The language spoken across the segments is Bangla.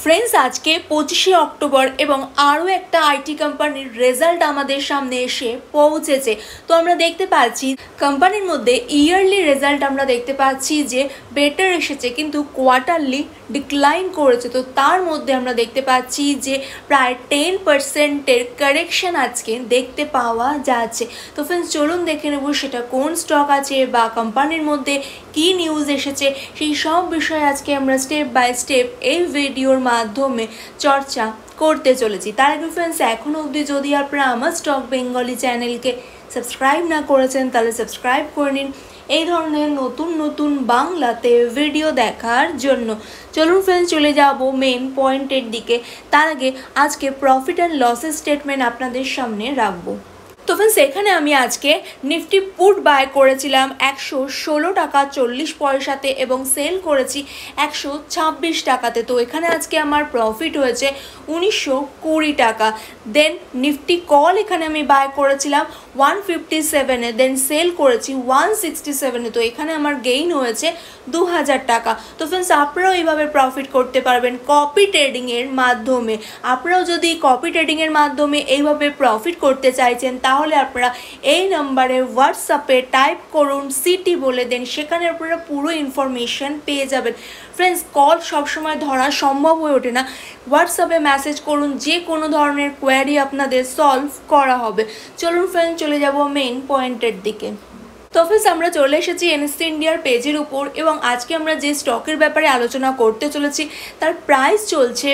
फ्रेंड्स आज के 25 अक्टोबर एवं आरो एक आईटी कोम्पानिर रेजाल्ट आमादेर सामने एसे पौঁছেছে। तो आमरा देखते पाচ্ছি कोम्पानिर मध्य ইয়ারলি रेजाल्ट आमरा देखते पाচ্ছি যে बेटार एसेছে किन्तु क्वार्टारली डिक्लाइन करेছে। तो तार मध्य आमरा देखते पाচ্ছি যে प्राय 10% एर कारेक्शन आजके देखते पाওয়া যাচ্ছে। तो फ्रेंड्स चलুন देखे नेব সেটা কোন স্টক আছে বা কোম্পানির মধ্যে কি নিউজ এসেছে সেই সব বিষয় আজকে আমরা স্টেপ বাই স্টেপ এই ভিডিওর মাধ্যমে চর্চা করতে চলেছি। তার আগে फ्रेंड्स এখনো অবধি যদি আপনারা আমার স্টক বেঙ্গলি চ্যানেলকে সাবস্ক্রাইব না করেছেন তাহলে সাবস্ক্রাইব করে নিন এই ধরনের নতুন নতুন বাংলাতে ভিডিও দেখার জন্য। চলুন फ्रेंड्स চলে যাব মেইন পয়েন্টের দিকে। তার আগে আজকে প্রফিট এন্ড লসেস স্টেটমেন্ট আপনাদের সামনে রাখবো। तो फ्रेंड्स एखाने आमी आज के निफ्टी पुट बाय करेছিলাম 116 টাকা 40 পয়সাতে এবং সেল করেছি 126 টাকাতে। তো এখানে আজকে আমার প্রফিট হয়েছে 1920 টাকা। দেন নিফটি কল এখানে আমি বাই করেছিলাম 157 এ, দেন সেল করেছি 167 এ। তো এখানে আমার গেইন হয়েছে 2000 টাকা। তো फ्रेंड्स আপনারাও এইভাবে প্রফিট করতে পারবেন কপি ট্রেডিং এর মাধ্যমে। আপনারাও যদি কপি ট্রেডিং এর মাধ্যমে এইভাবে প্রফিট করতে চাইছেন তাহলে আপনারা এই নম্বরে হোয়াটসঅ্যাপে টাইপ করুন সিটি বলে দেন, সেখানে আপনারা পুরো ইনফরমেশন পেয়ে যাবেন। फ्रेंड्स कल सब समय धरा सम्भव হয়ে ওঠে না, হোয়াটসঅ্যাপে মেসেজ করুন, যে কোনো ধরনের কোয়েরি আপনাদের সলভ করা হবে। চলুন फ्रेंड्स চলে যাব মেইন পয়েন্টের দিকে। তো फ्रेंड्स আমরা চলে এসেছি এনএসসি ইন্ডিয়ার পেজের উপর এবং আজকে আমরা যে স্টকের ব্যাপারে আলোচনা করতে চলেছি তার প্রাইস চলছে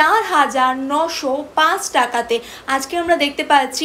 4905 টাকাতে। আজকে আমরা দেখতে পাচ্ছি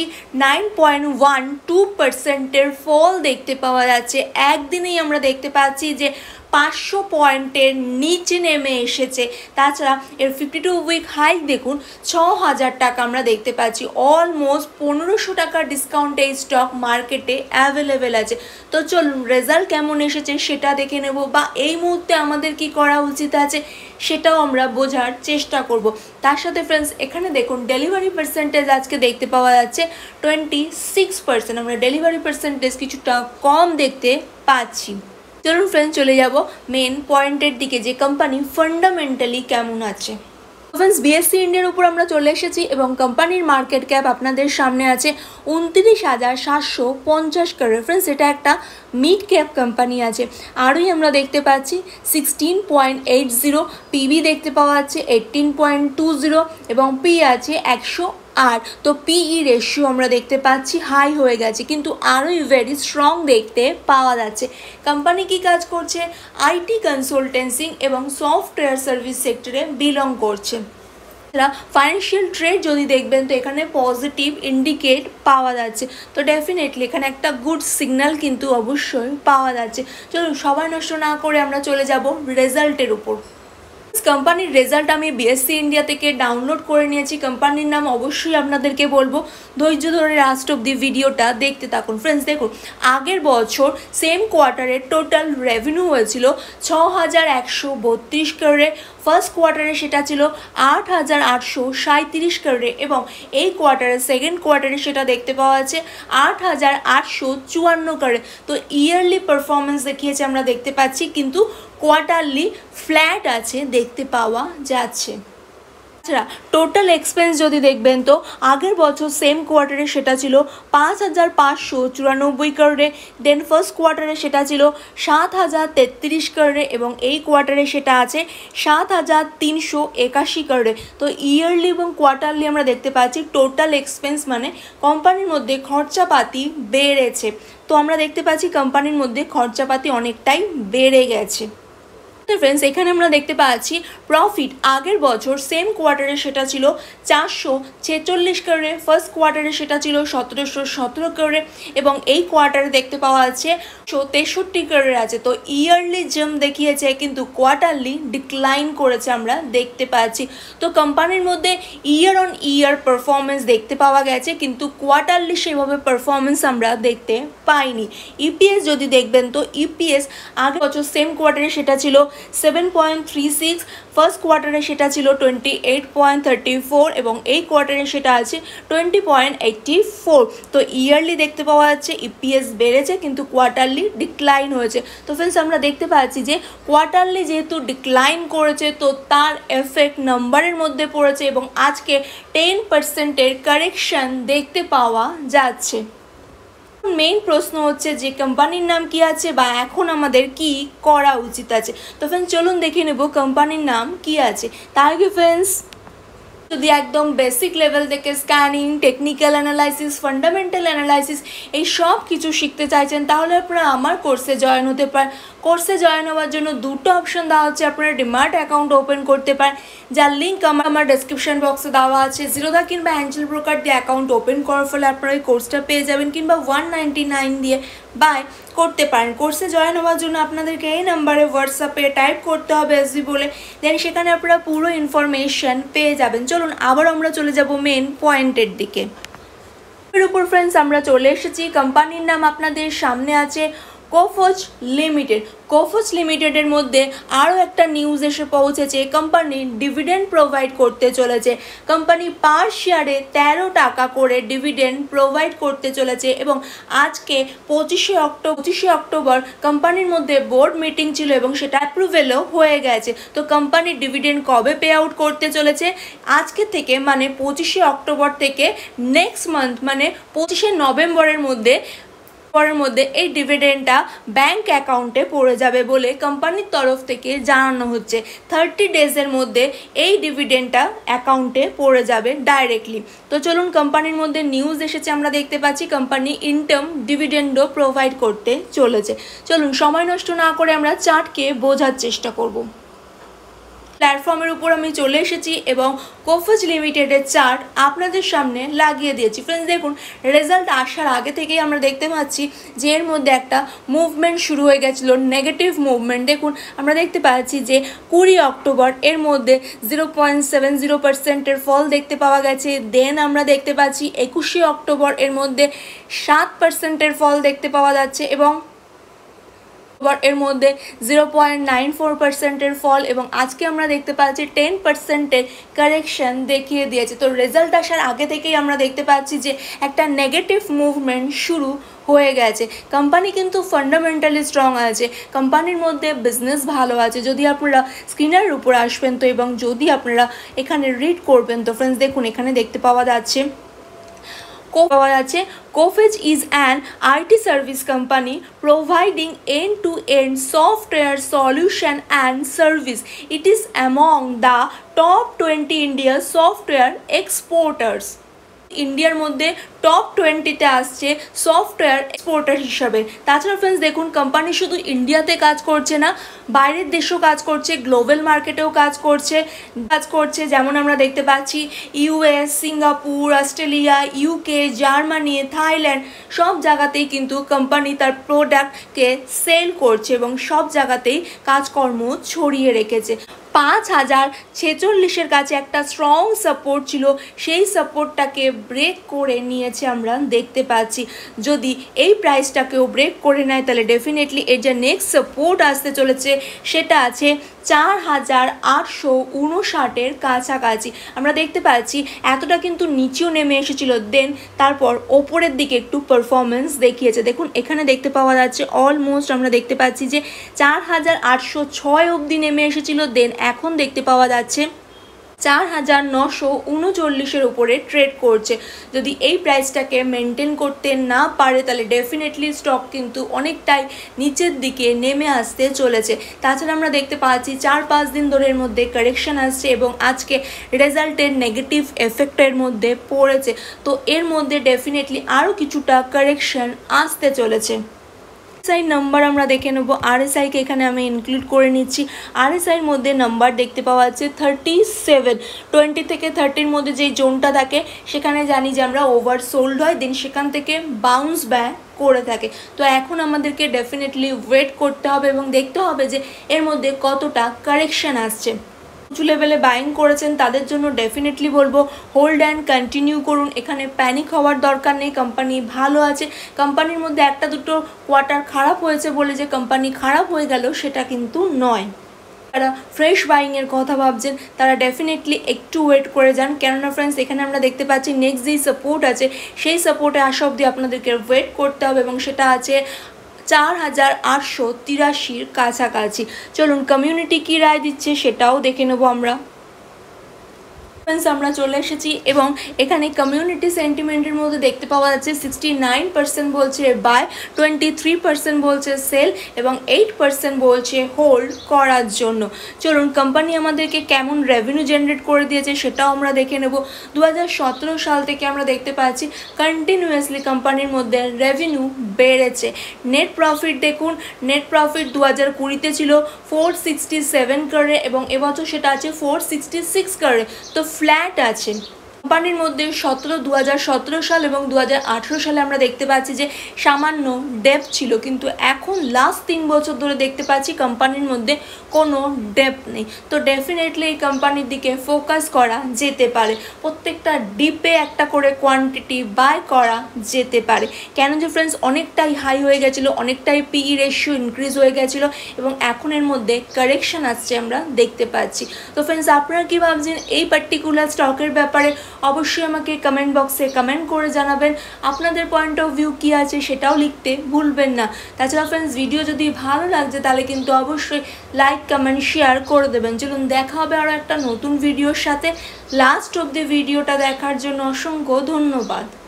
9.12% এর ফল দেখতে পাওয়া যাচ্ছে। একদিনেই আমরা দেখতে পাচ্ছি যে 500 পয়েন্টের নিচে নেমে এসেছে। তাছাড়া এর 52 উইক হাই দেখুন 6000 টাকা আমরা দেখতে পাচ্ছি। অলমোস্ট 1500 টাকার ডিসকাউন্টে এই স্টক মার্কেটে অ্যাভেলেবেল আছে। তো চলুন রেজাল্ট কেমন এসেছে সেটা দেখে নেব বা এই মুহূর্তে আমাদের কি করা উচিত আছে সেটাও আমরা বোঝার চেষ্টা করব। তার সাথে फ्रेंड्स এখানে দেখুন ডেলিভারি পার্সেন্টেজ আজকে দেখতে পাওয়া যাচ্ছে 26%। আমরা ডেলিভারি পার্সেন্টেজ কিছুটা কম দেখতে পাচ্ছি। চলুন फ्रेंड्स চলে যাব মেন পয়েন্টের দিকে যে কোম্পানি ফান্ডামেন্টালি কেমন আছে। फ्रेंड्स বিএসসি ইন্ডিয়ার উপর আমরা চলে এসেছি এবং কোম্পানির মার্কেট ক্যাপ আপনাদের সামনে আছে 29,750 করে। फ्रेंड्स এটা একটা মিড ক্যাপ কোম্পানি আছে। আরই আমরা দেখতে পাচ্ছি 16.80, পিবি দেখতে পাওয়া যাচ্ছে 18.20 এবং পি আছে 108। তো পিই রেশিও আমরা দেখতে পাচ্ছি হাই হয়ে গেছে কিন্তু আরোই ভেরি স্ট্রং দেখতে পাওয়া যাচ্ছে। কোম্পানি কি কাজ করছে? আইটি কনসালটেন্সি এবং সফটওয়্যার সার্ভিস সেক্টরে বিলং করছে। ফাইন্যান্সিয়াল ট্রেড যদি দেখবেন তো এখানে পজিটিভ ইন্ডিকেট পাওয়া যাচ্ছে। তো ডেফিনেটলি এখানে একটা গুড সিগন্যাল কিন্তু অবশ্যই পাওয়া যাচ্ছে। চলুন সবাই নষ্ট না করে আমরা চলে যাব রেজাল্টের উপর। কোম্পানির রেজাল্ট আমি বিএসসি ইন্ডিয়া থেকে ডাউনলোড করে নিয়েছি। কোম্পানির নাম অবশ্যই আপনাদেরকে বলবো, ধৈর্য ধরে লাস্ট অব দি ভিডিওটা দেখতে থাকুন। फ्रेंड्स দেখুন আগের বছর সেম কোয়ার্টারে টোটাল রেভিনিউ হয়েছিল 6132 করে। ফার্স্ট কোয়ার্টারে সেটা ছিল 8837 করে এবং এই কোয়ার্টারে সেকেন্ড কোয়ার্টারে সেটা দেখতে পাওয়া যাচ্ছে 8854 করে। তো ইয়ারলি পারফরমেন্স দেখিয়েছে আমরা দেখতে পাচ্ছি কিন্তু কোয়ার্টারলি ফ্ল্যাট আছে দেখতে পাওয়া যাচ্ছে। আচ্ছা টোটাল এক্সপেন্স যদি দেখবেন তো আগের বছর সেম কোয়ার্টারে সেটা ছিল 5594 করে, দেন ফার্স্ট কোয়ার্টারে সেটা ছিল 7033 করে এবং এই কোয়ার্টারে সেটা আছে 7381 করে। তো ইয়ারলি এবং কোয়ার্টারলি আমরা দেখতে পাচ্ছি টোটাল এক্সপেন্স মানে কোম্পানির মধ্যে খরচাপাতি বেড়েছে। তো আমরা দেখতে পাচ্ছি কোম্পানির মধ্যে খরচাপাতি অনেকটাই বেড়ে গেছে। তো फ्रेंड्स এখানে আমরা দেখতে পাচ্ছি প্রফিট আগের বছর সেম কোয়ার্টারে সেটা ছিল 446 করে, ফার্স্ট কোয়ার্টারে সেটা ছিল 1717 করে এবং এই কোয়ার্টারে দেখতে পাওয়া যাচ্ছে 63 করে আছে। তো ইয়ারলি জাম্প দেখিয়েছে কিন্তু কোয়ার্টারলি ডিক্লাইন করেছে আমরা দেখতে পাচ্ছি। তো কোম্পানির মধ্যে ইয়ার অন ইয়ার পারফরমেন্স দেখতে পাওয়া গেছে কিন্তু কোয়ার্টারলি সেভাবে পারফরমেন্স আমরা দেখতে পাইনি। ইপিএস যদি দেখবেন তো ইপিএস আগের বছর সেম কোয়ার্টারে সেটা ছিল 7.36, ফার্স্ট কোয়ার্টারে সেটা ছিল 28.34 এবং এই কোয়ার্টারে সেটা আছে 20.84। তো ইয়ারলি দেখতে পাওয়া যাচ্ছে ইপিএস বেড়েছে কিন্তু কোয়ার্টারলি ডিক্লাইন হয়েছে। তো ফ্রেন্ডস আমরা দেখতে পাচ্ছি যে কোয়ার্টারলি যেহেতু ডিক্লাইন করেছে তো তার এফেক্ট নাম্বারের মধ্যে পড়েছে এবং আজকে 10%-এর কারেকশন দেখতে পাওয়া যাচ্ছে। মেইন প্রশ্ন হচ্ছে যে কোম্পানির নাম কি আছে বা এখন আমাদের কি করা উচিত আছে। তো ফ্রেন্ডস চলুন দেখে নেব কোম্পানির নাম কি আছে। তার আগে ফ্রেন্ডস যদি একদম বেসিক লেভেল থেকে scanning, technical analysis, fundamental analysis এই সব কিছু শিখতে চাইছেন তাহলে আপনারা আমার কোর্সে জয়েন হতে পারেন। কোর্সে জয়েন হওয়ার জন্য দুটো অপশন দেওয়া হচ্ছে, আপনারা ডিমার্ট অ্যাকাউন্ট ওপেন করতে পারেন যার লিঙ্ক আমার ডেসক্রিপশন বক্সে দেওয়া আছে। জিরোধা কিংবা অ্যাঞ্জেল ব্রোকার দিয়ে অ্যাকাউন্ট ওপেন করার ফলে আপনারা এই কোর্সটা পেয়ে যাবেন কিংবা 199 দিয়ে বাই করতে পারেন। কোর্সে জয়েন হওয়ার জন্য আপনাদেরকে এই নাম্বারে হোয়াটসঅ্যাপে টাইপ করতে হবে এসবি বলে, দেন সেখানে আপনারা পুরো ইনফরমেশন পেয়ে যাবেন। চলুন আবার আমরা চলে যাব মেন পয়েন্টের দিকে। এর উপর ফ্রেন্ডস আমরা চলে এসেছি। কোম্পানির নাম আপনাদের সামনে আছে কোফোজ লিমিটেড। কোফোজ লিমিটেডের মধ্যে আরও একটা নিউজ এসে পৌঁছেছে, কোম্পানি ডিভিডেন্ড প্রোভাইড করতে চলেছে। কোম্পানি পার শেয়ারে 13 টাকা করে ডিভিডেন্ড প্রোভাইড করতে চলেছে এবং আজকে 25শে অক্টোবর কোম্পানির মধ্যে বোর্ড মিটিং ছিল এবং সেটা অ্যাপ্রুভেলও হয়ে গেছে। তো কোম্পানির ডিভিডেন্ড কবে পে আউট করতে চলেছে, আজকে থেকে মানে 25শে অক্টোবর থেকে নেক্সট মান্থ মানে 25শে নভেম্বরের মধ্যে এই ডিভিডেন্ডটা ব্যাংক অ্যাকাউন্টে পড়ে যাবে বলে কোম্পানির তরফ থেকে জানানো হচ্ছে। 30 ডেজের মধ্যে এই ডিভিডেন্ডটা অ্যাকাউন্টে পড়ে যাবে ডাইরেক্টলি। তো চলুন কোম্পানির মধ্যে নিউজ এসেছে, আমরা দেখতে পাচ্ছি কোম্পানি ইনটার্ম ডিভিডেন্ডও প্রোভাইড করতে চলেছে। চলুন সময় নষ্ট না করে আমরা চার্টকে বোঝার চেষ্টা করব। প্ল্যাটফর্মের উপর আমি চলে এসেছি এবং কোফোজ লিমিটেডের চার্ট আপনাদের সামনে লাগিয়ে দিয়েছি। ফ্রেন্ডস দেখুন রেজাল্ট আসার আগে থেকেই আমরা দেখতে পাচ্ছি যে এর মধ্যে একটা মুভমেন্ট শুরু হয়ে গেছিলো, নেগেটিভ মুভমেন্ট। দেখুন আমরা দেখতে পাচ্ছি যে 20 অক্টোবর এর মধ্যে 0.70%-এর ফল দেখতে পাওয়া গেছে। দেন আমরা দেখতে পাচ্ছি 21শে অক্টোবর এর মধ্যে 7%-এর ফল দেখতে পাওয়া যাচ্ছে এবং এর মধ্যে 0.94%-এর ফল এবং আজকে আমরা দেখতে পাচ্ছি 10%-এর কারেকশন দেখিয়ে দিয়েছে। তো রেজাল্ট আসার আগে থেকেই আমরা দেখতে পাচ্ছি যে একটা নেগেটিভ মুভমেন্ট শুরু হয়ে গেছে। কোম্পানি কিন্তু ফান্ডামেন্টালি স্ট্রং আছে, কোম্পানির মধ্যে বিজনেস ভালো আছে। যদি আপনারা স্ক্রিনের উপর আসবেন তো এবং যদি আপনারা এখানে রিড করবেন তো ফ্রেন্ডস দেখুন এখানে দেখতে পাওয়া যাচ্ছে Coface is an IT service company providing end-to-end software solution and service. It is among the top 20 India software exporters. ইন্ডিয়ার মধ্যে টপ 20-তে আসছে সফটওয়্যার এক্সপোর্টার হিসাবে। তাছাড়া ফ্রেন্ডস দেখুন কোম্পানি শুধু ইন্ডিয়াতে কাজ করছে না, বাইরের দেশেও কাজ করছে, গ্লোবাল মার্কেটেও কাজ করছে। যেমন আমরা দেখতে পাচ্ছি US, Singapore, Australia, UK, Germany, Thailand সব জায়গাতেই কিন্তু কোম্পানি তার প্রোডাক্টকে সেল করছে এবং সব জায়গাতেই কাজকর্ম ছড়িয়ে রেখেছে। 5046-এর কাছে একটা স্ট্রং সাপোর্ট ছিল, সেই সাপোর্টটাকে ব্রেক করে নিয়েছে আমরা দেখতে পাচ্ছি। যদি এই প্রাইসটাকেও ব্রেক করে নেয় তাহলে ডেফিনেটলি এর যে নেক্সট সাপোর্ট আসতে চলেছে সেটা আছে 4859-এর কাছাকাছি। আমরা দেখতে পাচ্ছি এতটা কিন্তু নিচেও নেমে এসেছিল, দেন তারপর ওপরের দিকে একটু পারফরমেন্স দেখিয়েছে। দেখুন এখানে দেখতে পাওয়া যাচ্ছে অলমোস্ট আমরা দেখতে পাচ্ছি যে 4806 অবধি নেমে এসেছিল, দেন এখন দেখতে পাওয়া যাচ্ছে 4939-এর উপরে ট্রেড করছে। যদি এই প্রাইসটাকে মেনটেন করতে না পারে তাহলে ডেফিনেটলি স্টক কিন্তু অনেকটাই নিচের দিকে নেমে আসতে চলেছে। তাছাড়া আমরা দেখতে পাচ্ছি 4-5 দিন ধরে এর মধ্যে কারেকশন আসছে এবং আজকে রেজাল্টের নেগেটিভ এফেক্টের মধ্যে পড়েছে। তো এর মধ্যে ডেফিনেটলি আরও কিছুটা কারেকশন আসতে চলেছে। RSI নাম্বার আমরা দেখে নেব। RSI-কে এখানে আমি ইনক্লুড করে নিচ্ছি। RSI-এর মধ্যে নাম্বার দেখতে পাওয়া যাচ্ছে 37। 20 থেকে 30-র মধ্যে যেই জোনটা থাকে সেখানে জানি যে আমরা ওভারসোল্ড হয়, দেন সেখান থেকে বাউন্স ব্যাক করে থাকে। তো এখন আমাদেরকে ডেফিনেটলি ওয়েট করতে হবে এবং দেখতে হবে যে এর মধ্যে কতটা কারেকশন আসছে। উঁচু লেভেলে বাইং করেছেন তাদের জন্য ডেফিনেটলি বলবো হোল্ড অ্যান্ড কন্টিনিউ করুন। এখানে প্যানিক হওয়ার দরকার নেই, কোম্পানি ভালো আছে। কোম্পানির মধ্যে একটা দুটো কোয়ার্টার খারাপ হয়েছে বলে যে কোম্পানি খারাপ হয়ে গেল সেটা কিন্তু নয়। যারা ফ্রেশ বাইংয়ের কথা ভাবছেন তারা ডেফিনেটলি একটু ওয়েট করে যান, কেননা ফ্রেন্ডস এখানে আমরা দেখতে পাচ্ছি নেক্সট যেই সাপোর্ট আছে সেই সাপোর্টে আসা অবধি আপনাদেরকে ওয়েট করতে হবে এবং সেটা আছে 4883 কাছাকাছি। চলুন কমিউনিটি কী রায় দিচ্ছে সেটাও দেখে নেবো আমরা। ফ্রেন্ডস আমরা চলে এসেছি এবং এখানে কমিউনিটি সেন্টিমেন্টের মধ্যে দেখতে পাওয়া যাচ্ছে 69% বলছে বাই, 23% বলছে সেল এবং 8% বলছে হোল্ড করার জন্য। চলুন কোম্পানি আমাদেরকে কেমন রেভিনিউ জেনারেট করে দিয়েছে সেটাও আমরা দেখে নেব। 2017 সাল থেকে আমরা দেখতে পাচ্ছি কন্টিনিউয়াসলি কোম্পানির মধ্যে রেভিনিউ বেড়েছে। নেট প্রফিট দেখুন, নেট প্রফিট 2020-তে ছিল 467 করে এবং এবছর সেটা আছে 466 করে, তো ফ্ল্যাট আছে। কোম্পানির মধ্যে 2017 সাল এবং 2018 সালে আমরা দেখতে পাচ্ছি যে সামান্য ডেপ ছিল, কিন্তু এখন লাস্ট 3 বছর ধরে দেখতে পাচ্ছি কোম্পানির মধ্যে কোনো ডেপ নেই। তো ডেফিনেটলি এই কোম্পানির দিকে ফোকাস করা যেতে পারে, প্রত্যেকটা ডিপে একটা করে কোয়ান্টিটি বাই করা যেতে পারে। কেন যে ফ্রেন্ডস অনেকটাই হাই হয়ে গেছিলো, অনেকটাই পিই রেশিও ইনক্রিজ হয়ে গেছিলো এবং এখন এর মধ্যে কারেকশন আসছে আমরা দেখতে পাচ্ছি। তো ফ্রেন্ডস আপনারা কী ভাবছেন এই পার্টিকুলার স্টকের ব্যাপারে অবশ্যই আমাকে কমেন্ট বক্সে কমেন্ট করে জানাবেন। আপনাদের পয়েন্ট অফ ভিউ কী আছে সেটাও লিখতে ভুলবেন না। তাছাড়া ফ্রেন্ডস ভিডিও যদি ভালো লাগছে তাহলে কিন্তু অবশ্যই লাইক কমেন্ট শেয়ার করে দেবেন। চলুন দেখা হবে আরও একটা নতুন ভিডিওর সাথে। লাস্ট অবধি ভিডিওটা দেখার জন্য অসংখ্য ধন্যবাদ।